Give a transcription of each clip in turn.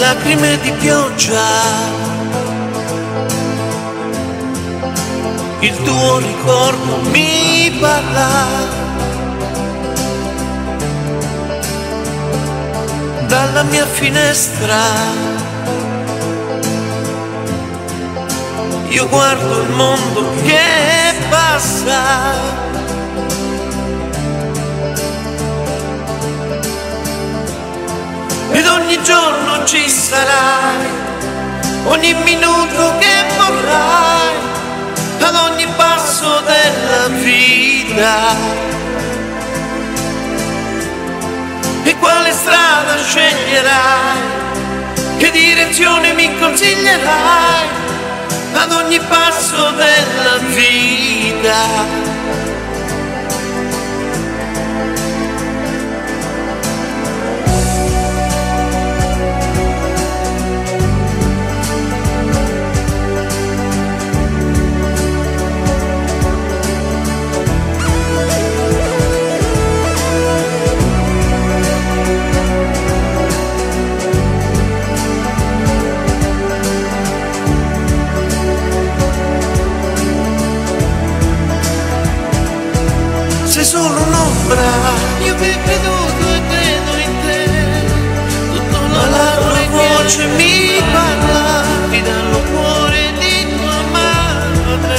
lacrime di pioggia, il tuo ricordo mi parla. Dalla mia finestra io guardo il mondo che passa, ed ogni giorno ci sarai, ogni minuto che vorrai, ad ogni passo della vita. E quale strada sceglierai, che direzione mi consiglierai, ad ogni passo della vita. Sei solo un'ombra, io che ho creduto e credo in te, tutto ma la tua voce mi parla, ti dallo cuore di tua madre.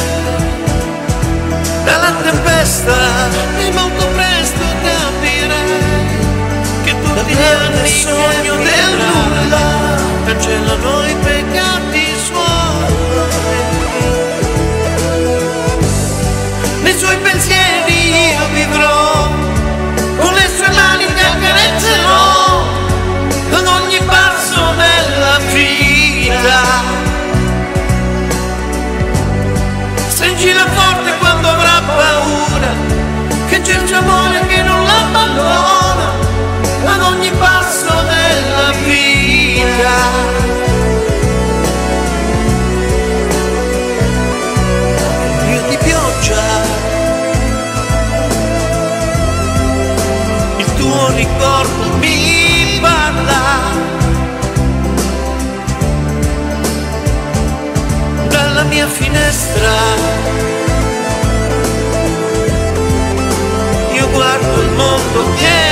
Dalla tempesta e molto presto capirai che tutti gli anni sogno del nulla cancellano i peccati suoi. Nei suoi pensieri io vivrò, con le sue mani ti accarezzerò, ad ogni passo della vita. Stringila forte quando avrà paura, che c'è il tuo amore che non l'abbandona, ad ogni passo della vita. Io di pioggia, il tuo ricordo mi parla. Dalla mia finestra io guardo il mondo che